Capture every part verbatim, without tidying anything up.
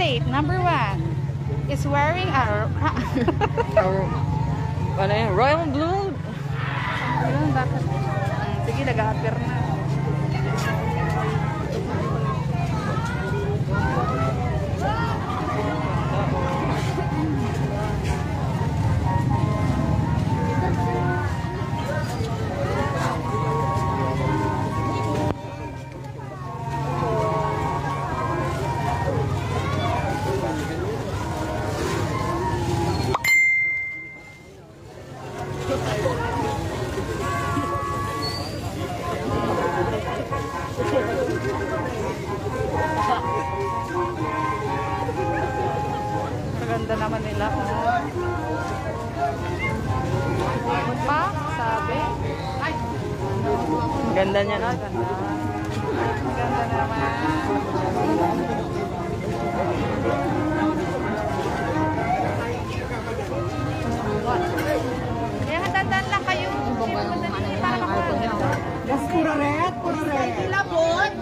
candidate number one is wearing a ano yun? Royal blue? Ayun, bakit? Sige, nag-a-appear na. Maganda naman nila. Pa, sabi. Ay. Ganda niya na. Ganda. Ganda naman. Kaya hatandaan lang kayo. Para makuha. Yes, puro red, puro red. Labot.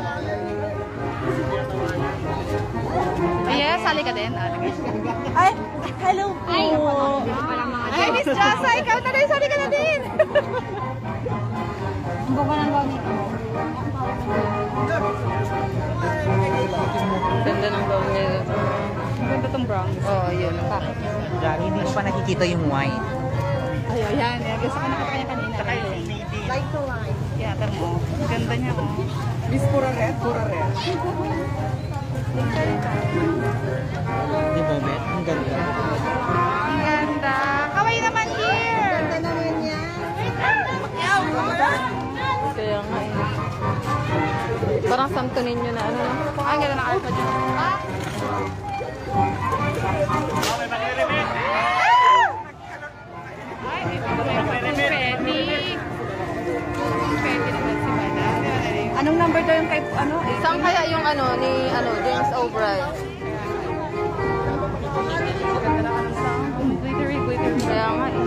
Yes, sali ka din. Ay, hello po. Ay, Miss Jasa, ikaw na rin. Sali ka na din. Ang bunga ng gawa nito. Ganda ng gown niya. Ganda tong brown. Oo, oh, yun. Bakit? Diyan, hindi ko pa nakikita yung white. Ay, ayan. Gusto ko nakita kanya kanina. Light to light. Kaya, tara mo. Ganda niya, oh. Miss, puro red, puro red. Di ba, Bet? Ang ganda. Ang ganda. Kaway naman here. Ganda naman niya. Kaya nga eh. Parang Santo Niño na ano. Ay, ganda na alpha dyan. Ah! Ay, ito may confetti. Confetti naman si Madam. Anong number daw yung kay, ano? Saan kaya yung ano ni ano James O'Brien? Ganda na anong sound. Glittery, glittery. Kaya nga eh.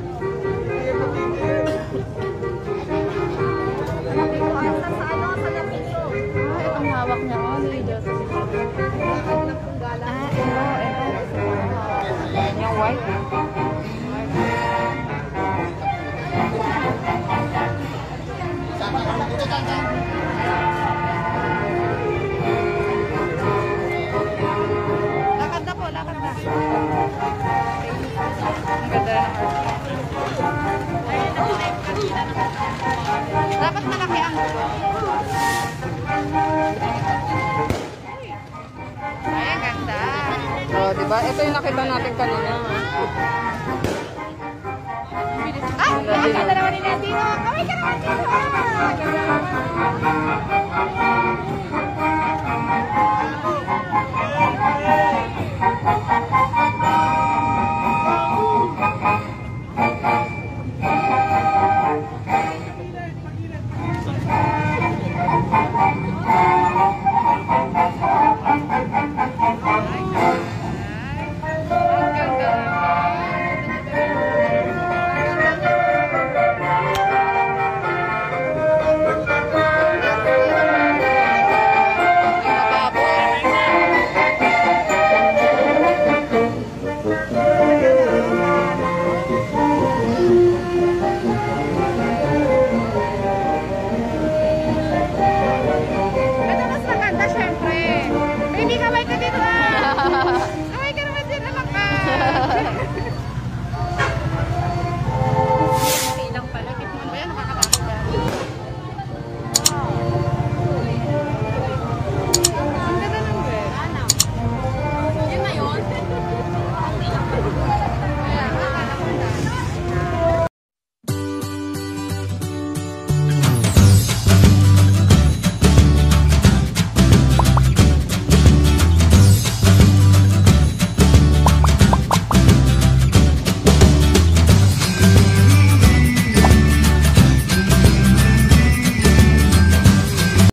Ah, itong hawak niya. Oh, ni Joseph. Ah, ito, ito. Yung white. Lakad na po, lakad na. Ang ganda ng art. Dapat malaki ang ay, ang ganda. Oh, di ba? Ito yung nakita natin kanina. Ay, ang ganda naman ni Natino. Kaway ka naman dito. Ah, ganda naman.